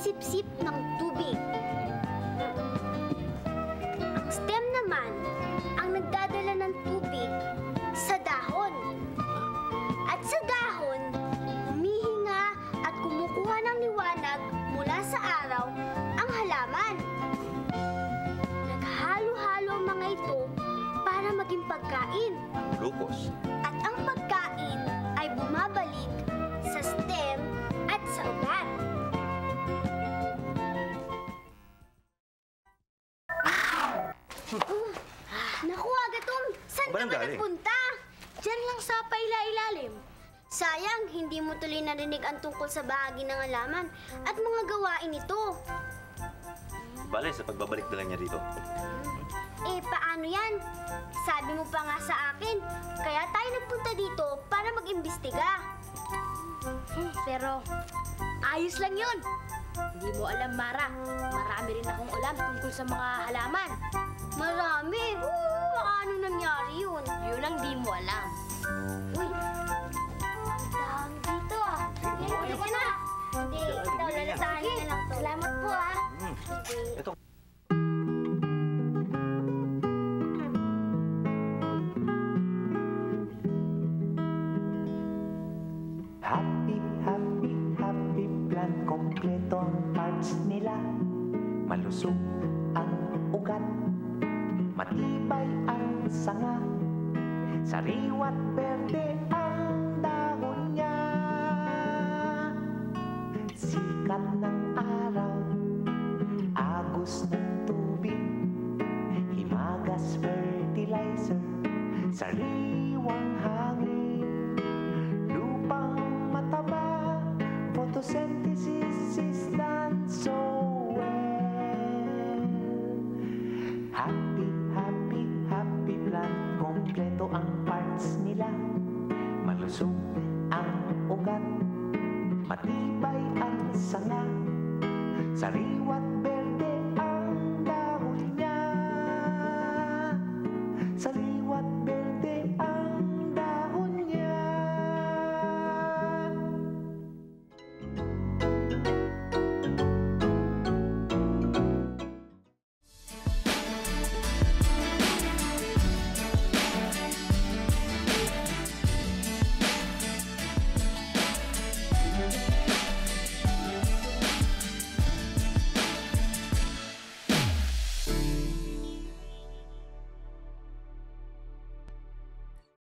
sumisipsip ng tubig. Ang stem naman ang nagdadala ng tubig sa dahon. At sa dahon, humihinga at kumukuha ng liwanag mula sa araw ang halaman. Naghalo-halo ang mga ito para maging pagkain. Glucose. At ang pagkain ay bumabalik sa stem at sa ugat. Naku, Agatom! Saan ka Ba nang ba galing? nagpunta? Diyan lang sa paila-ilalim. Sayang, hindi mo tuloy narinig ang tungkol sa bahagi ng halaman at mga gawain nito. Bale, sa pagbabalik na lang niya dito. Eh, paano yan? Sabi mo pa nga sa akin, kaya tayo nagpunta dito para mag-imbestiga. Pero, ayos lang yun. Hindi mo alam, Mara. Marami rin akong alam tungkol sa mga halaman. Marami. Paano nangyari yun? Yun ang di mo alam. Uy, ang dami dito ah. Hindi ka na. Hindi, ito, lalasahan na lang to. Salamat po ah. Ito. Happy, happy, happy plan. Kompleto ang parts nila. Malusog ang ugat, matibay ang sanga, sariwa't berde ang dahon niya. Sikat ng araw, agos ng tubig, himagas fertilizer, sariwang hangin, lupang mataba, photosynthesis is done so well. Happy, happy, happy plant. Kompleto ang parts nila. Malusog ang ugat, matibay ang sanga, sariwa't